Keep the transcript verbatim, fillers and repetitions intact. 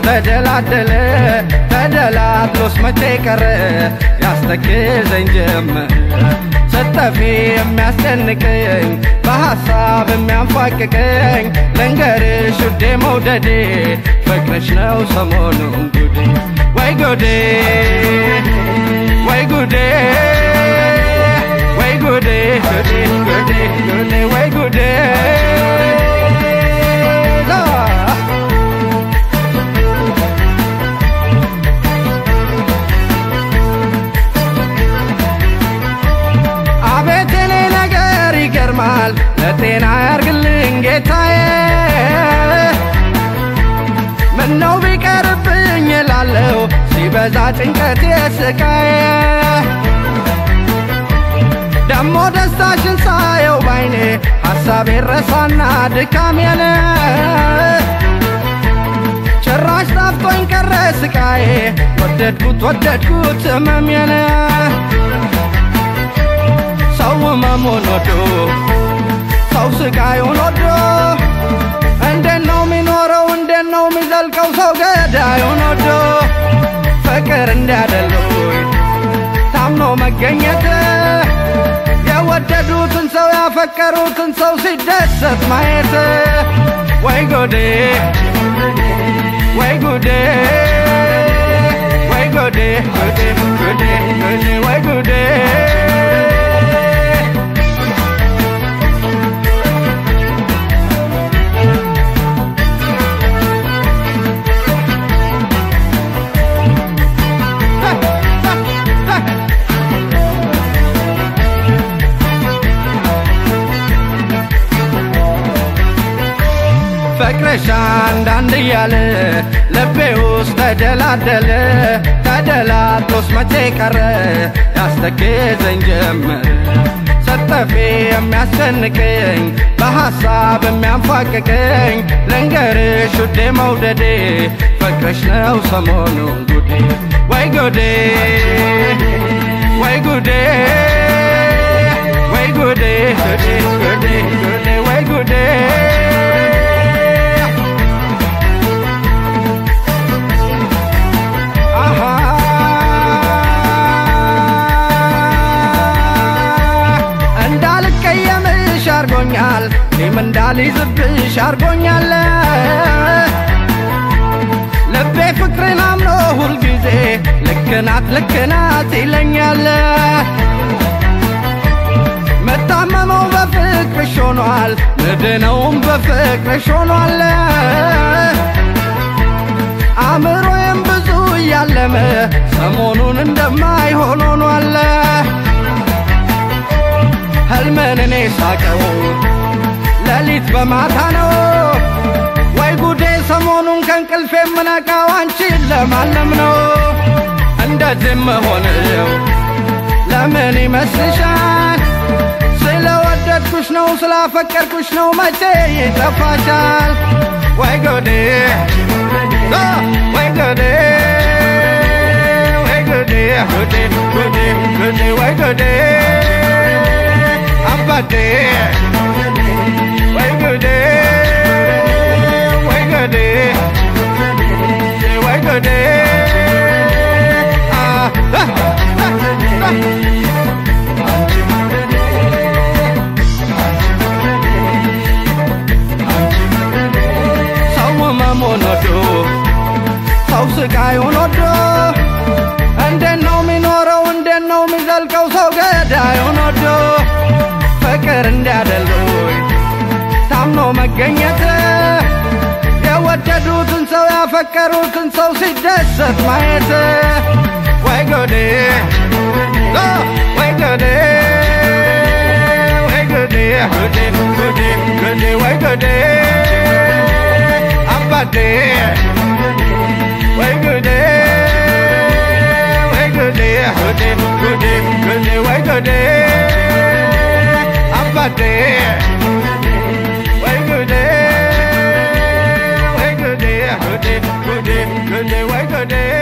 ተደላደለ ተደላድሎስ መቼ ቀረ ያስተክዘኝ ጀመር ስተፊ የሚያስጨንቀኝ በሐሳብ የሚያንፋቅቀኝ ልንገርሽ ውዴ መውደዴ ፍቅርሽ ነው ሰሞኑን ጉዴ ወይ ጉዴ ወይ ጉዴ ወይ ጉዴ ጉዴ ጉዴ ጉዴ ወይ ጉዴ ለጤና ያርግልኝ ጌታዬ ምነው ቢቀርብኝ እላለሁ ሲበዛ ጭንቀት የስቃዬ ደሞ ደስታሽን ሳየው ባይኔ ሐሳቤን ረሳና ድካሜን ጭራሽ ጣፍቶኝ ቀረ ስቃዬ ወደድኩት ወደድኩት ህመሜን ሰው ህመሙን ወዶ ሰው ስቃዩን ወዶ እንዴት ነው የሚኖረው እንዴት ነው የሚዘልቀው ሰው ገዳዩን ወዶ ፍቅር እንዲያደሉኝ ታምኖ መገኘት የወደዱትን ሰው ያፈቀሩትን ሰው ሲደሰት ማየት ወይ ጉዴ ወይ ጉዴ ወይ ጉዴ ጉዴ ጉዴ ጉዴ ወይ ጉዴ ፍቅርሽ አንዳንድ እያለ ልቤ ውስጥ ተደላደለ ተደላድሎስ መቼ ቀረ ያስተክዘኝ ጀመር ስተፊ የሚያስጨንቀኝ በሐሳብ የሚያንፋቅቀኝ ልንገርሽ ውዴ መውደዴ ፍቅርሽ ነው ሰሞኑን ጉዴ ወይ ጉዴ ወይ ጉዴ ወይ ጉዴ ጉዴ ጉዴ ጉዴ ወይ ጉዴ አርጎኛል እኔም እንዳልይዝብሽ አርጎኛል ልቤ ፍቅርን አምኖ ሁልጊዜ ልክ ናት ልክ ናት ይለኛል መታመመው በፍቅርሽ ሆኗል ምድነውም በፍቅርሽ ሆኗል አእምሮዬም ብዙ እያለመ ሰሞኑን እንደማይሆን ሆኗል ህልምን እኔ ሳቀው ሌሊት በማታ ነው ወይ ጉዴ ሰሞኑን ከእንቅልፌ የምነቃው አንቺን ለማለም ነው እንደዚህ መሆንው ለምን ይመስልሻል ስለወደድኩሽ ነው ስላፈቀርኩሽ ነው መቼ ይጠፋሻል ወይ ጉዴ ወይ ጉዴ ወይ ጉዴ ጉዴ ጉዴ ጉዴ ወይ ጉዴ Abade, way good way good way good ah ሰው መሞን ወዶ ሰው ስቃዩን ወዶ እንዴት ነው የሚኖረው እንዴት ነው የሚዘልቀው ሰው ገዳዩን ወዶ ፍቅር እንዲያደሉኝ ታምኖ መገኘት የወደዱትን ሰው ያፈቀሩትን ሰው ሲደሰት ማየት ወይ ጉዴ ወይ ጉዴ ወይ ጉዴ ጉዴ ጉዴ ጉዴ ወይ ጉዴ አባዴ ወይ ጉዴ ወይ ጉዴ ጉዴ ጉዴ ጉዴ ወይ ጉዴ Abade, way good day, way good day, good day, good day, good day, way good day.